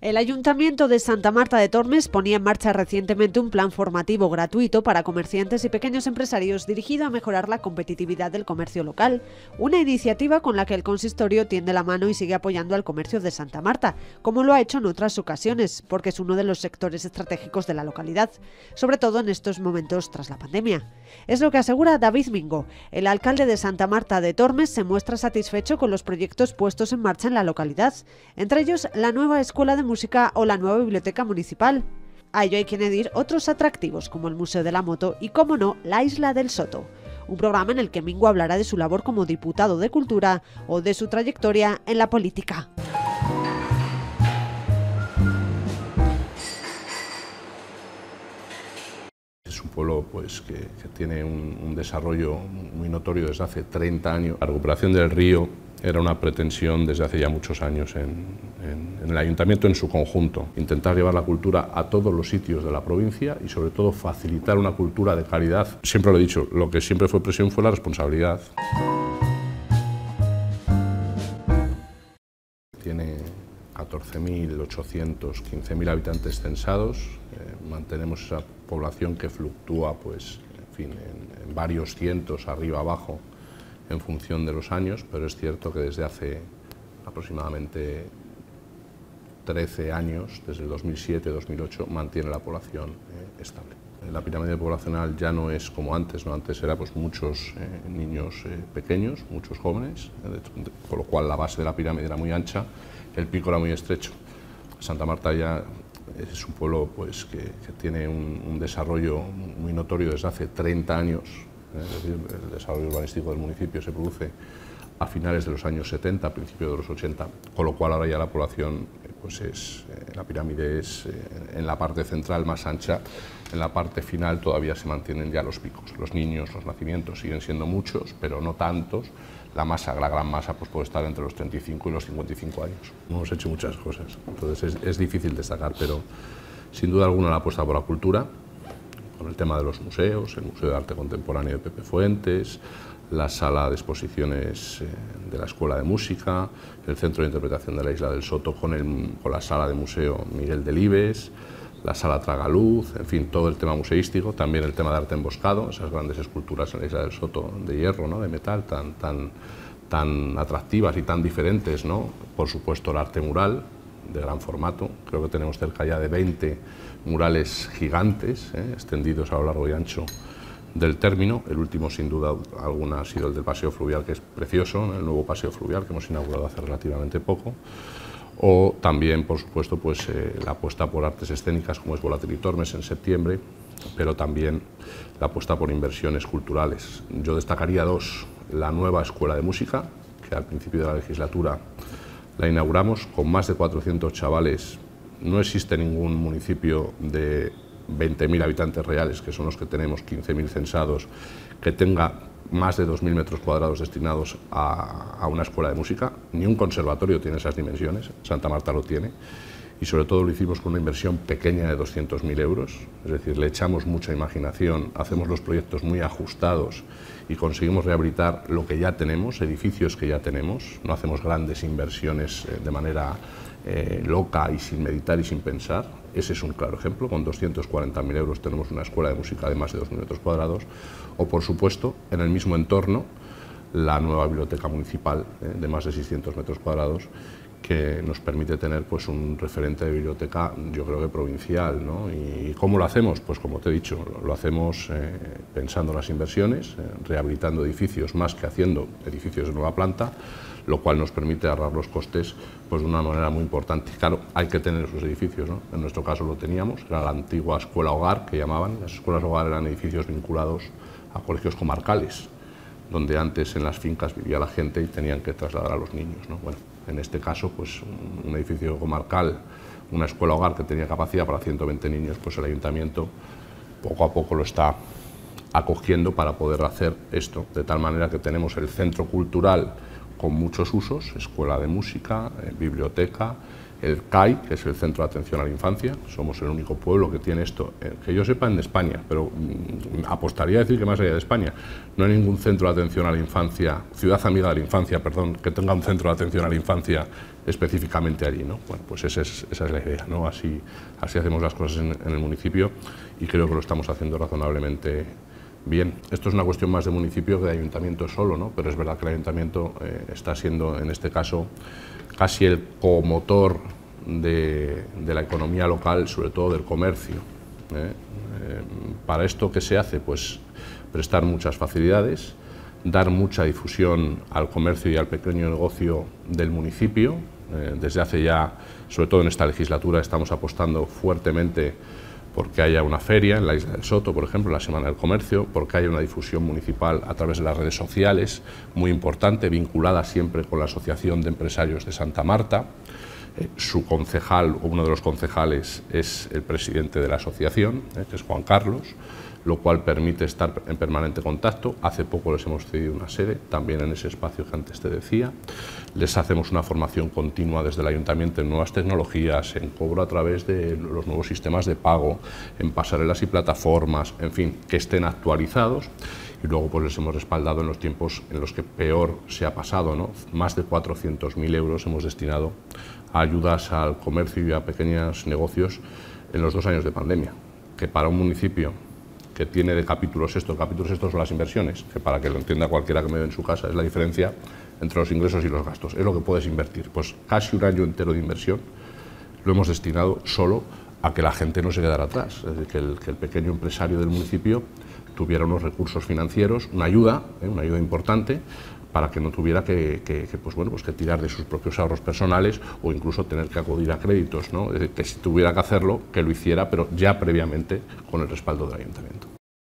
El Ayuntamiento de Santa Marta de Tormes ponía en marcha recientemente un plan formativo gratuito para comerciantes y pequeños empresarios dirigido a mejorar la competitividad del comercio local, una iniciativa con la que el consistorio tiende la mano y sigue apoyando al comercio de Santa Marta, como lo ha hecho en otras ocasiones, porque es uno de los sectores estratégicos de la localidad, sobre todo en estos momentos tras la pandemia. Es lo que asegura David Mingo. El alcalde de Santa Marta de Tormes se muestra satisfecho con los proyectos puestos en marcha en la localidad, entre ellos la nueva escuela de música o la nueva biblioteca municipal. A ello hay que añadir otros atractivos como el Museo de la Moto y, como no, la Isla del Soto, un programa en el que Mingo hablará de su labor como diputado de Cultura o de su trayectoria en la política. Es un pueblo pues, que tiene un desarrollo muy notorio desde hace 30 años. La recuperación del río era una pretensión desde hace ya muchos años en el ayuntamiento en su conjunto. Intentar llevar la cultura a todos los sitios de la provincia y sobre todo facilitar una cultura de calidad. Siempre lo he dicho, lo que siempre fue presión fue la responsabilidad. Tiene 14.800, 15.000 habitantes censados. Mantenemos esa población que fluctúa pues, en fin, en varios cientos, arriba, abajo, en función de los años, pero es cierto que desde hace aproximadamente 13 años, desde el 2007-2008, mantiene la población estable. La pirámide poblacional ya no es como antes, ¿no? Antes era pues, muchos niños pequeños, muchos jóvenes, con lo cual la base de la pirámide era muy ancha, el pico era muy estrecho. Santa Marta ya es un pueblo pues, que tiene un desarrollo muy notorio desde hace 30 años. Es decir, el desarrollo urbanístico del municipio se produce a finales de los años 70, a principios de los 80, con lo cual ahora ya la población, pues la pirámide es en la parte central más ancha, en la parte final todavía se mantienen ya los picos. Los niños, los nacimientos siguen siendo muchos, pero no tantos. La masa, la gran masa, pues puede estar entre los 35 y los 55 años. Hemos hecho muchas cosas, entonces es difícil destacar, pero sin duda alguna la apuesta por la cultura, con el tema de los museos, el Museo de Arte Contemporáneo de Pepe Fuentes, la sala de exposiciones de la Escuela de Música, el Centro de Interpretación de la Isla del Soto con la sala de museo Miguel Delibes, la sala Tragaluz, en fin, todo el tema museístico, también el tema de arte emboscado, esas grandes esculturas en la Isla del Soto de hierro, ¿no? De metal, tan atractivas y tan diferentes, ¿no? Por supuesto el arte mural, de gran formato, creo que tenemos cerca ya de 20 murales gigantes, extendidos a lo largo y ancho del término. El último, sin duda alguna, ha sido el del Paseo Fluvial, que es precioso, ¿no? El nuevo Paseo Fluvial que hemos inaugurado hace relativamente poco. O también, por supuesto, pues, la apuesta por artes escénicas, como es Volatil y Tormes en septiembre, pero también la apuesta por inversiones culturales. Yo destacaría dos: la nueva Escuela de Música, que al principio de la legislatura la inauguramos, con más de 400 chavales. No existe ningún municipio de 20.000 habitantes reales, que son los que tenemos, 15.000 censados, que tenga más de 2.000 metros cuadrados destinados a una escuela de música. Ni un conservatorio tiene esas dimensiones, Santa Marta lo tiene, y sobre todo lo hicimos con una inversión pequeña de 200.000 euros, es decir, le echamos mucha imaginación, hacemos los proyectos muy ajustados y conseguimos rehabilitar lo que ya tenemos, edificios que ya tenemos, no hacemos grandes inversiones de manera loca y sin meditar y sin pensar. Ese es un claro ejemplo. Con 240.000 euros tenemos una escuela de música de más de 2.000 metros cuadrados, o por supuesto, en el mismo entorno, la nueva biblioteca municipal de más de 600 metros cuadrados, que nos permite tener pues, un referente de biblioteca, yo creo que provincial, ¿no? ¿Y cómo lo hacemos? Pues como te he dicho, lo hacemos pensando en las inversiones, rehabilitando edificios más que haciendo edificios de nueva planta, lo cual nos permite ahorrar los costes pues, de una manera muy importante. Claro, hay que tener esos edificios, ¿no? En nuestro caso lo teníamos, era la antigua escuela hogar que llamaban. Las escuelas hogar eran edificios vinculados a colegios comarcales, donde antes en las fincas vivía la gente y tenían que trasladar a los niños, ¿no? Bueno, en este caso, pues un edificio comarcal, una escuela hogar que tenía capacidad para 120 niños, pues el ayuntamiento poco a poco lo está acogiendo para poder hacer esto, de tal manera que tenemos el centro cultural con muchos usos, escuela de música, biblioteca, el CAI, que es el Centro de Atención a la Infancia. Somos el único pueblo que tiene esto, que yo sepa, en España, pero apostaría a decir que más allá de España. No hay ningún centro de atención a la infancia, ciudad amiga de la infancia, perdón, que tenga un centro de atención a la infancia específicamente allí, ¿no? Bueno, pues esa es la idea, ¿no? Así hacemos las cosas en el municipio y creo que lo estamos haciendo razonablemente bien. Esto es una cuestión más de municipio que de ayuntamiento solo, ¿no? Pero es verdad que el ayuntamiento está siendo, en este caso, casi el comotor de la economía local, sobre todo del comercio. Para esto, ¿qué se hace? Pues prestar muchas facilidades, dar mucha difusión al comercio y al pequeño negocio del municipio. Desde hace ya, sobre todo en esta legislatura, estamos apostando fuertemente porque haya una feria en la Isla del Soto, por ejemplo, la Semana del Comercio, porque haya una difusión municipal a través de las redes sociales, muy importante, vinculada siempre con la Asociación de Empresarios de Santa Marta. Su concejal, o uno de los concejales, es el presidente de la asociación, que es Juan Carlos, lo cual permite estar en permanente contacto. Hace poco les hemos cedido una sede, también en ese espacio que antes te decía. Les hacemos una formación continua desde el ayuntamiento en nuevas tecnologías, en cobro a través de los nuevos sistemas de pago, en pasarelas y plataformas, en fin, que estén actualizados. Y luego pues les hemos respaldado en los tiempos en los que peor se ha pasado, ¿no? Más de 400.000 euros hemos destinado a ayudas al comercio y a pequeños negocios en los 2 años de pandemia, que para un municipio que tiene de capítulos estos son las inversiones, que para que lo entienda cualquiera que me ve en su casa es la diferencia entre los ingresos y los gastos, es lo que puedes invertir. Pues casi un año entero de inversión lo hemos destinado solo a que la gente no se quedara atrás, es decir, que el pequeño empresario del municipio tuviera unos recursos financieros, una ayuda importante, para que no tuviera que tirar de sus propios ahorros personales o incluso tener que acudir a créditos, ¿no? Es decir, que si tuviera que hacerlo, que lo hiciera, pero ya previamente con el respaldo del ayuntamiento.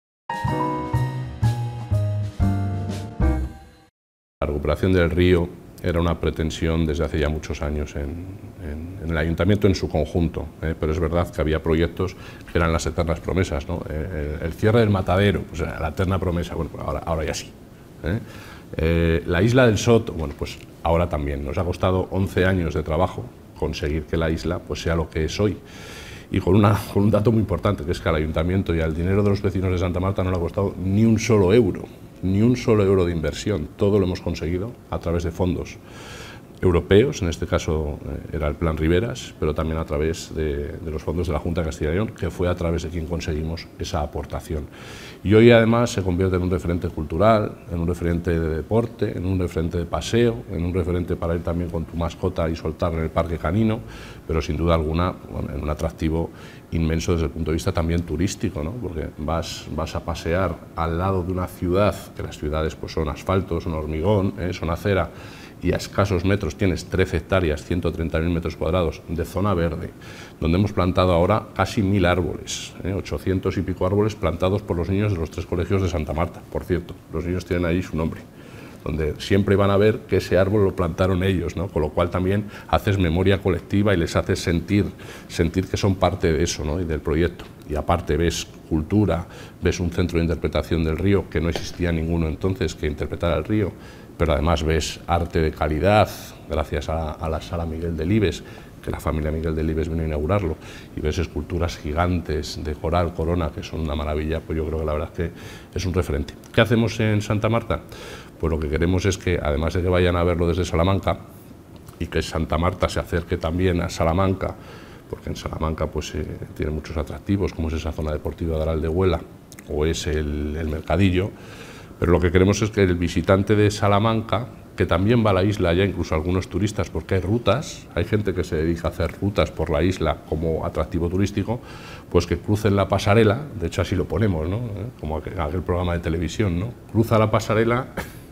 La recuperación del río era una pretensión desde hace ya muchos años en el ayuntamiento en su conjunto, pero es verdad que había proyectos que eran las eternas promesas, ¿no? El cierre del matadero, o sea, la eterna promesa, bueno, pues ahora ya sí. La isla del Soto, bueno, pues ahora también. Nos ha costado 11 años de trabajo conseguir que la isla pues sea lo que es hoy. Y con un dato muy importante, que es que al ayuntamiento y al dinero de los vecinos de Santa Marta no le ha costado ni un solo euro de inversión. Todo lo hemos conseguido a través de fondos europeos, en este caso era el Plan Riberas, pero también a través de los fondos de la Junta de Castilla y León, que fue a través de quien conseguimos esa aportación. Y hoy además se convierte en un referente cultural, en un referente de deporte, en un referente de paseo, en un referente para ir también con tu mascota y soltarla en el parque canino, pero sin duda alguna en un atractivo inmenso desde el punto de vista también turístico, ¿no? Porque vas a pasear al lado de una ciudad, que las ciudades pues son asfalto, son hormigón, son acera, y a escasos metros tienes 13 hectáreas, 130.000 metros cuadrados de zona verde, donde hemos plantado ahora casi 1.000 árboles, 800 y pico árboles plantados por los niños de los 3 colegios de Santa Marta. Por cierto, los niños tienen ahí su nombre, donde siempre van a ver que ese árbol lo plantaron ellos, ¿no? Con lo cual también haces memoria colectiva y les haces sentir que son parte de eso, ¿no? Y del proyecto. Y aparte ves cultura, ves un centro de interpretación del río, que no existía ninguno entonces que interpretara el río, pero además ves arte de calidad, gracias a la Sala Miguel Delibes, que la familia Miguel Delibes vino a inaugurarlo, y ves esculturas gigantes de coral, corona, que son una maravilla. Pues yo creo que la verdad es que es un referente. ¿Qué hacemos en Santa Marta? Pues lo que queremos es que, además de que vayan a verlo desde Salamanca, y que Santa Marta se acerque también a Salamanca, porque en Salamanca pues tiene muchos atractivos, como es esa zona deportiva de Aldehuela, o es el Mercadillo, pero lo que queremos es que el visitante de Salamanca, que también va a la isla ya, incluso algunos turistas, porque hay rutas, hay gente que se dedica a hacer rutas por la isla como atractivo turístico, pues que crucen la pasarela, de hecho así lo ponemos, ¿no? Como aquel programa de televisión, ¿no? Cruza la pasarela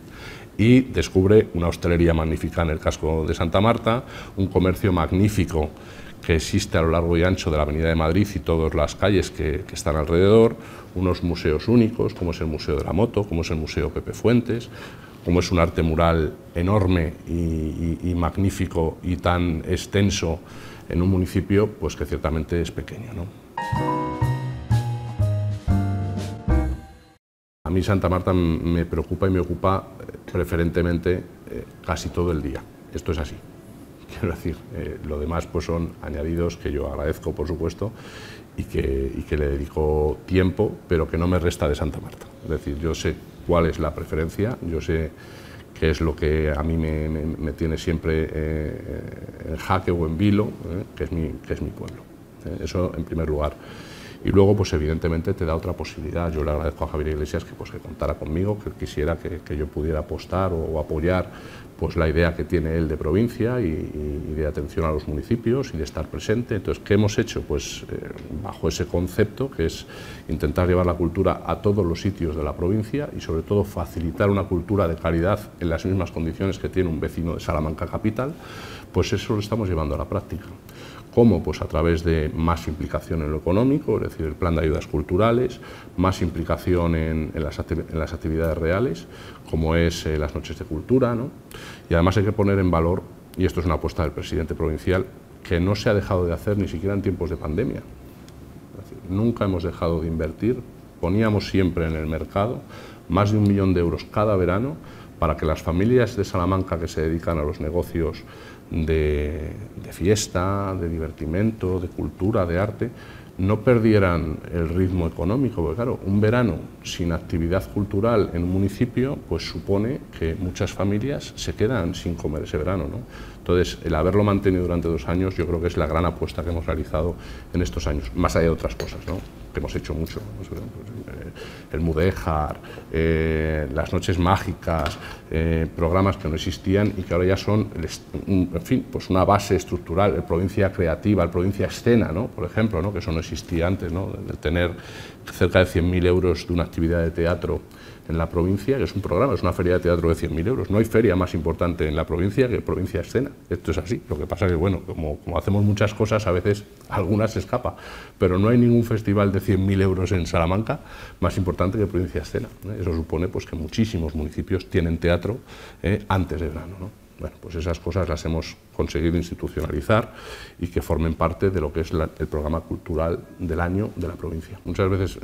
y descubre una hostelería magnífica en el casco de Santa Marta, un comercio magnífico que existe a lo largo y ancho de la Avenida de Madrid y todas las calles que están alrededor, unos museos únicos, como es el Museo de la Moto, como es el Museo Pepe Fuentes, como es un arte mural enorme y magnífico y tan extenso en un municipio pues que ciertamente es pequeño, ¿no? A mí Santa Marta me preocupa y me ocupa preferentemente casi todo el día. Esto es así. Quiero decir, lo demás pues son añadidos que yo agradezco, por supuesto, y que le dedico tiempo, pero que no me resta de Santa Marta. Es decir, yo sé cuál es la preferencia, yo sé qué es lo que a mí me tiene siempre en jaque o en vilo, que es mi pueblo. Eso en primer lugar. Y luego, pues evidentemente te da otra posibilidad. Yo le agradezco a Javier Iglesias que contara conmigo, que quisiera que yo pudiera apostar o apoyar pues la idea que tiene él de provincia y de atención a los municipios y de estar presente. Entonces, ¿qué hemos hecho? Pues bajo ese concepto, que es intentar llevar la cultura a todos los sitios de la provincia y sobre todo facilitar una cultura de calidad en las mismas condiciones que tiene un vecino de Salamanca capital, pues eso lo estamos llevando a la práctica. ¿Cómo? Pues a través de más implicación en lo económico, es decir, el plan de ayudas culturales, más implicación en las actividades reales, como es las noches de cultura, ¿no? Y además hay que poner en valor, y esto es una apuesta del presidente provincial, que no se ha dejado de hacer ni siquiera en tiempos de pandemia. Es decir, nunca hemos dejado de invertir, poníamos siempre en el mercado más de 1 millón de euros cada verano para que las familias de Salamanca que se dedican a los negocios de fiesta, de divertimento, de cultura, de arte, no perdieran el ritmo económico, porque claro, un verano sin actividad cultural en un municipio, pues supone que muchas familias se quedan sin comer ese verano, ¿no? Entonces, el haberlo mantenido durante 2 años, yo creo que es la gran apuesta que hemos realizado en estos años, más allá de otras cosas, ¿no?, que hemos hecho mucho, ¿no? El Mudéjar, las noches mágicas, programas que no existían y que ahora ya son, en fin, pues una base estructural, el Provincia Creativa, el Provincia Escena, ¿no?, por ejemplo, ¿no?, que eso no existía antes, ¿no?, de tener cerca de 100.000 euros de una actividad de teatro en la provincia, que es un programa, es una feria de teatro de 100.000 euros. No hay feria más importante en la provincia que Provincia Escena. Esto es así. Lo que pasa es que, bueno, como hacemos muchas cosas, a veces algunas se escapa, pero no hay ningún festival de 100.000 euros en Salamanca más importante que Provincia Escena. Eso supone pues, que muchísimos municipios tienen teatro antes de verano, ¿no? Bueno, pues esas cosas las hemos conseguido institucionalizar y que formen parte de lo que es el programa cultural del año de la provincia. Muchas veces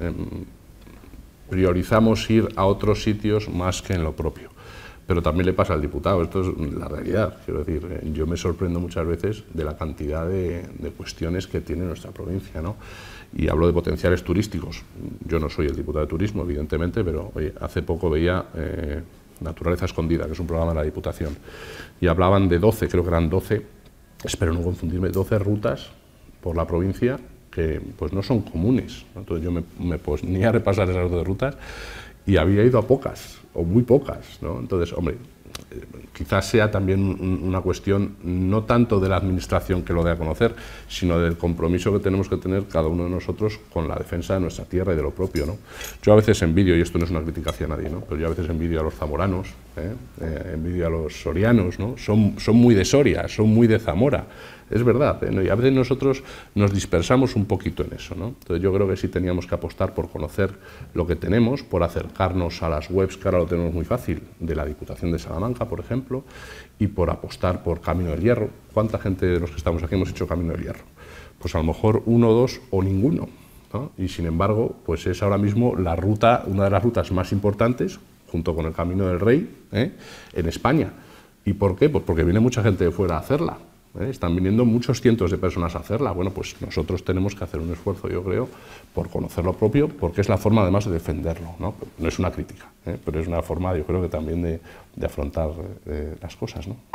priorizamos ir a otros sitios más que en lo propio, pero también le pasa al diputado, esto es la realidad. Quiero decir, yo me sorprendo muchas veces de la cantidad de cuestiones que tiene nuestra provincia, ¿no? Y hablo de potenciales turísticos. Yo no soy el diputado de turismo, evidentemente, pero oye, hace poco veía Naturaleza Escondida, que es un programa de la Diputación, y hablaban de 12, creo que eran 12, espero no confundirme, 12 rutas por la provincia que pues no son comunes. Entonces yo me ponía a repasar esas 12 rutas y había ido a pocas, o muy pocas, ¿no? Entonces, hombre, quizás sea también una cuestión no tanto de la administración que lo dé a conocer, sino del compromiso que tenemos que tener cada uno de nosotros con la defensa de nuestra tierra y de lo propio, ¿no? Yo a veces envidio, y esto no es una crítica hacia nadie, ¿no?, pero yo a veces envidio a los zamoranos, envidio a los sorianos, ¿no? Son muy de Soria, son muy de Zamora. Es verdad, ¿no? Y a veces nosotros nos dispersamos un poquito en eso, ¿no? Entonces yo creo que sí teníamos que apostar por conocer lo que tenemos, por acercarnos a las webs, que ahora lo tenemos muy fácil, de la Diputación de Salamanca, por ejemplo, y por apostar por Camino del Hierro. ¿Cuánta gente de los que estamos aquí hemos hecho Camino del Hierro? Pues a lo mejor 1, 2 o ninguno, ¿no? Y sin embargo, pues es ahora mismo la ruta, una de las rutas más importantes, junto con el Camino del Rey, en España. ¿Y por qué? Pues porque viene mucha gente de fuera a hacerla. Están viniendo muchos cientos de personas a hacerla. Bueno, pues nosotros tenemos que hacer un esfuerzo, yo creo, por conocer lo propio, porque es la forma además de defenderlo, ¿no? No es una crítica, pero es una forma, yo creo que también de afrontar las cosas, ¿no?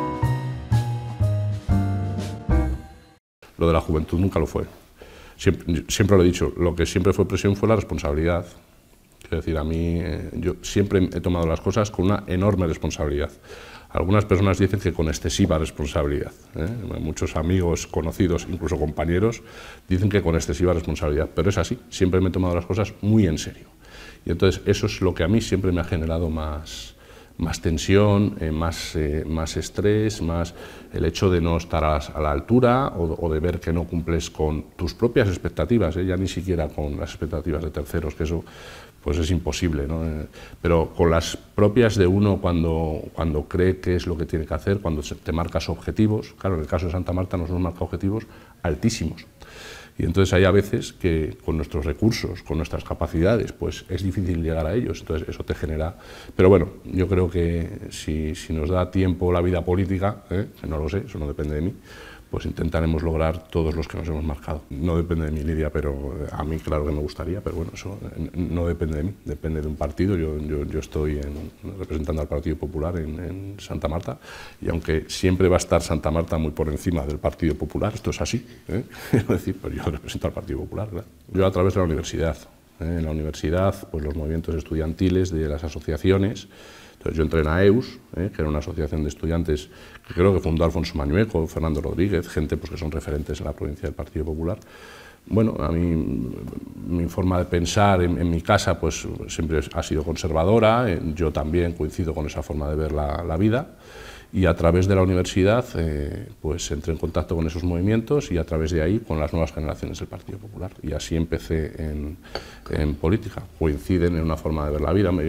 Lo de la juventud nunca lo fue. Siempre lo he dicho, lo que siempre fue presión fue la responsabilidad. Es decir, a mí, yo siempre he tomado las cosas con una enorme responsabilidad. Algunas personas dicen que con excesiva responsabilidad. Muchos amigos, conocidos, incluso compañeros, dicen que con excesiva responsabilidad, pero es así, siempre me he tomado las cosas muy en serio. Y entonces eso es lo que a mí siempre me ha generado más tensión, más estrés, más el hecho de no estar a la altura o de ver que no cumples con tus propias expectativas, ya ni siquiera con las expectativas de terceros, que eso pues es imposible, ¿no? Pero con las propias de uno cuando cree que es lo que tiene que hacer, cuando te marcas objetivos. Claro, en el caso de Santa Marta nos hemos marcado objetivos altísimos. Y entonces hay a veces que con nuestros recursos, con nuestras capacidades, pues es difícil llegar a ellos, entonces eso te genera... Pero bueno, yo creo que si nos da tiempo la vida política, que no lo sé, eso no depende de mí, pues intentaremos lograr todos los que nos hemos marcado. No depende de mí, Lidia, pero a mí claro que me gustaría, pero bueno, eso no depende de mí, depende de un partido. Yo estoy representando al Partido Popular en Santa Marta, y aunque siempre va a estar Santa Marta muy por encima del Partido Popular, esto es así, es decir, pues yo represento al Partido Popular, claro. Yo a través de la universidad, en la universidad, pues los movimientos estudiantiles de las asociaciones. Entonces yo entré en AEUS, que era una asociación de estudiantes que creo que fundó Alfonso Mañueco, Fernando Rodríguez, gente pues, que son referentes en la provincia del Partido Popular. Bueno, a mí mi forma de pensar en mi casa pues, siempre ha sido conservadora, yo también coincido con esa forma de ver la vida, y a través de la universidad pues entré en contacto con esos movimientos y a través de ahí con las nuevas generaciones del Partido Popular. Y así empecé en política. Coinciden en una forma de ver la vida.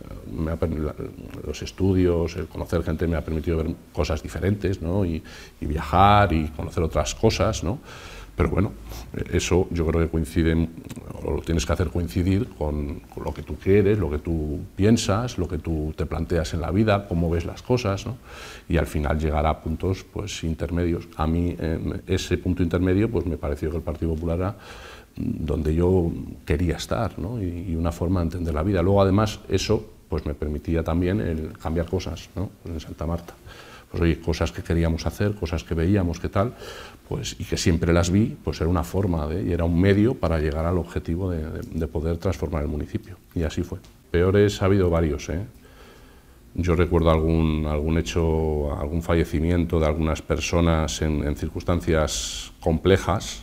Los estudios, el conocer gente me ha permitido ver cosas diferentes, ¿no? y viajar y conocer otras cosas, ¿no? Pero bueno, eso yo creo que coincide, o lo tienes que hacer coincidir con lo que tú quieres, lo que tú piensas, lo que tú te planteas en la vida, cómo ves las cosas, ¿no? Y al final llegar a puntos pues, intermedios. A mí ese punto intermedio pues, me pareció que el Partido Popular era donde yo quería estar, ¿no? y una forma de entender la vida. Luego además eso pues, me permitía también el cambiar cosas, ¿no? En Santa Marta. Pues oye, cosas que queríamos hacer, cosas que veíamos, que tal, pues, y que siempre las vi, pues era una forma y era un medio para llegar al objetivo de poder transformar el municipio. Y así fue. Peores ha habido varios, ¿eh? Yo recuerdo algún hecho, algún fallecimiento de algunas personas en circunstancias complejas,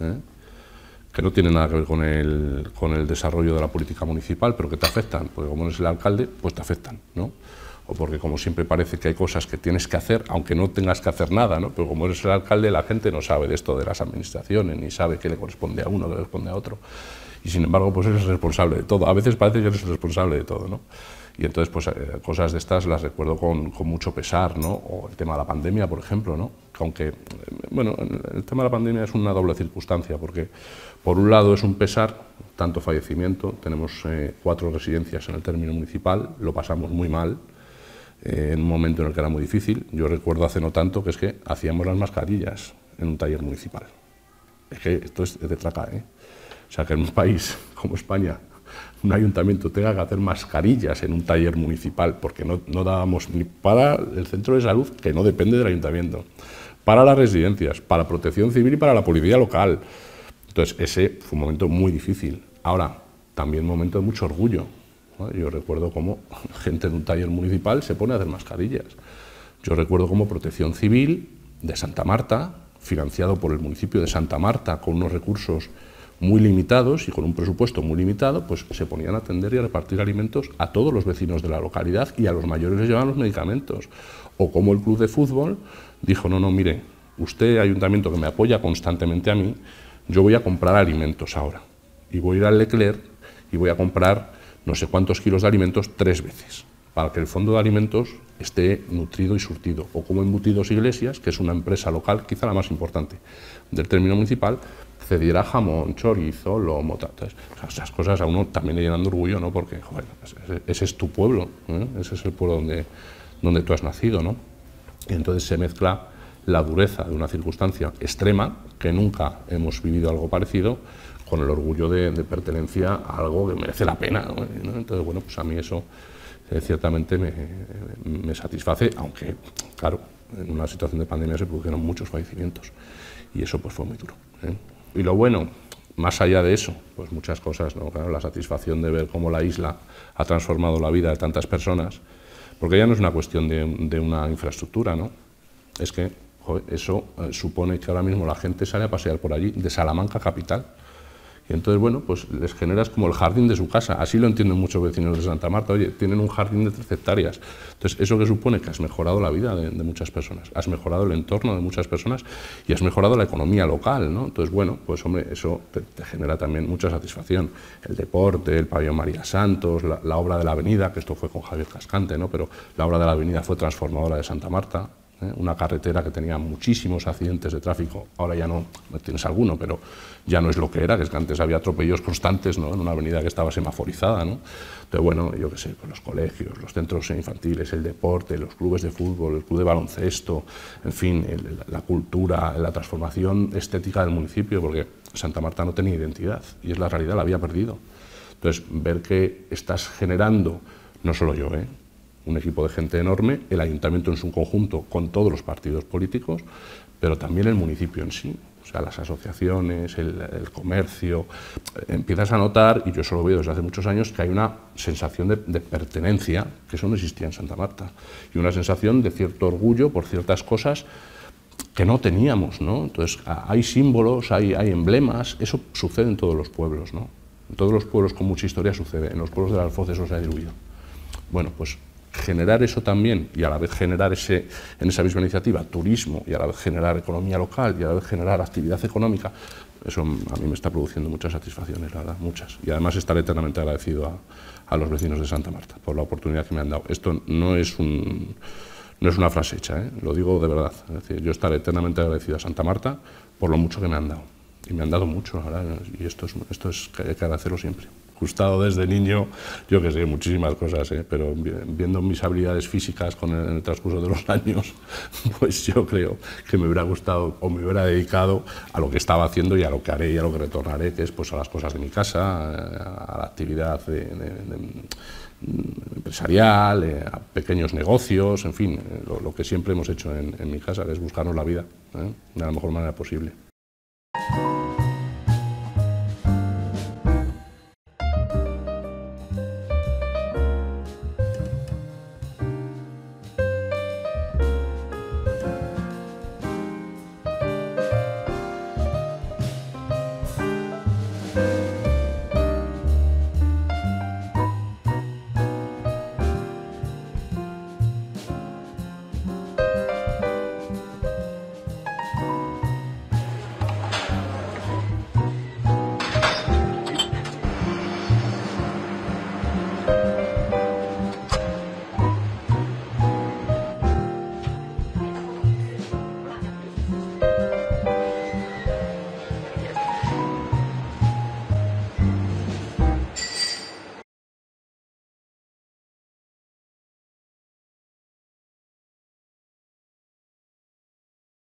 que no tienen nada que ver con el desarrollo de la política municipal, pero que te afectan, porque como eres el alcalde, pues te afectan, ¿no? O porque como siempre parece que hay cosas que tienes que hacer, aunque no tengas que hacer nada, ¿no? Pero como eres el alcalde, la gente no sabe de esto de las administraciones, ni sabe qué le corresponde a uno, qué le corresponde a otro. Y sin embargo, pues eres responsable de todo. A veces parece que eres responsable de todo, ¿no? Y entonces, pues cosas de estas las recuerdo con mucho pesar, ¿no? O el tema de la pandemia, por ejemplo, ¿no? Aunque, bueno, el tema de la pandemia es una doble circunstancia, porque por un lado es un pesar, tanto fallecimiento, tenemos 4 residencias en el término municipal, lo pasamos muy mal, en un momento en el que era muy difícil. Yo recuerdo hace no tanto que es que hacíamos las mascarillas en un taller municipal. Es que esto es de traca, ¿eh? O sea, que en un país como España, un ayuntamiento tenga que hacer mascarillas en un taller municipal, porque no dábamos ni para el centro de salud, que no depende del ayuntamiento, para las residencias, para protección civil y para la policía local. Entonces, ese fue un momento muy difícil. Ahora, también un momento de mucho orgullo. Yo recuerdo cómo gente de un taller municipal se pone a hacer mascarillas. Yo recuerdo cómo Protección Civil de Santa Marta, financiado por el municipio de Santa Marta, con unos recursos muy limitados y con un presupuesto muy limitado, pues se ponían a atender y a repartir alimentos a todos los vecinos de la localidad, y a los mayores les llevaban los medicamentos. O como el club de fútbol dijo, no, mire, usted, ayuntamiento que me apoya constantemente a mí, yo voy a comprar alimentos ahora. Y voy a ir al Leclerc y voy a comprar no sé cuántos kilos de alimentos 3 veces, para que el fondo de alimentos esté nutrido y surtido. O como Embutidos Iglesias, que es una empresa local, quizá la más importante del término municipal, cediera jamón, chorizo, lomo, entonces, esas cosas a uno también le llenan de orgullo, ¿no? Porque, joder, ese es tu pueblo, ¿eh? Ese es el pueblo donde tú has nacido, ¿no? Y entonces se mezcla la dureza de una circunstancia extrema, que nunca hemos vivido algo parecido, con el orgullo de pertenencia a algo que merece la pena, ¿no? Entonces, bueno, pues a mí eso ciertamente me satisface, aunque, claro, en una situación de pandemia se produjeron muchos fallecimientos y eso pues fue muy duro, ¿eh? Y lo bueno, más allá de eso, pues muchas cosas, ¿no? Claro, la satisfacción de ver cómo la isla ha transformado la vida de tantas personas, porque ya no es una cuestión de una infraestructura, ¿no? Es que, joder, eso supone que ahora mismo la gente sale a pasear por allí, de Salamanca capital. Y entonces, bueno, pues les generas como el jardín de su casa. Así lo entienden muchos vecinos de Santa Marta. Oye, tienen un jardín de 13 hectáreas. Entonces, ¿eso que supone? Que has mejorado la vida de muchas personas, has mejorado el entorno de muchas personas y has mejorado la economía local, ¿no? Entonces, bueno, pues hombre, eso te genera también mucha satisfacción. El deporte, el pabellón María Santos, la obra de la avenida, que esto fue con Javier Cascante, ¿no? Pero la obra de la avenida fue transformadora de Santa Marta, una carretera que tenía muchísimos accidentes de tráfico, ahora ya no tienes alguno, pero ya no es lo que era, que es que antes había atropellos constantes, ¿no?, en una avenida que estaba semaforizada, ¿no? Entonces, bueno, yo qué sé, pues los colegios, los centros infantiles, el deporte, los clubes de fútbol, el club de baloncesto, en fin, la cultura, la transformación estética del municipio, porque Santa Marta no tenía identidad, y es la realidad, la había perdido. Entonces, ver que estás generando, no solo yo, un equipo de gente enorme, el ayuntamiento en su conjunto con todos los partidos políticos, pero también el municipio en sí, o sea, las asociaciones, el comercio, empiezas a notar, y yo eso lo veo desde hace muchos años, que hay una sensación de pertenencia, que eso no existía en Santa Marta, y una sensación de cierto orgullo por ciertas cosas que no teníamos, ¿no? Entonces, hay símbolos, hay emblemas, eso sucede en todos los pueblos, ¿no? En todos los pueblos con mucha historia sucede, en los pueblos del Alfoz eso se ha diluido. Bueno, pues generar eso también y a la vez generar en esa misma iniciativa turismo y a la vez generar economía local y a la vez generar actividad económica, eso a mí me está produciendo muchas satisfacciones, la verdad, muchas. Y además estaré eternamente agradecido a los vecinos de Santa Marta por la oportunidad que me han dado. Esto no es una frase hecha, lo digo de verdad. Es decir, yo estaré eternamente agradecido a Santa Marta por lo mucho que me han dado. Y me han dado mucho, la verdad, y esto es que hay que agradecerlo siempre. Gustado desde niño, yo que sé, muchísimas cosas, pero viendo mis habilidades físicas en el transcurso de los años, pues yo creo que me hubiera gustado o me hubiera dedicado a lo que estaba haciendo y a lo que haré y a lo que retornaré, que es pues a las cosas de mi casa, a la actividad empresarial, a pequeños negocios, en fin, lo que siempre hemos hecho en mi casa, que es buscarnos la vida de la mejor manera posible.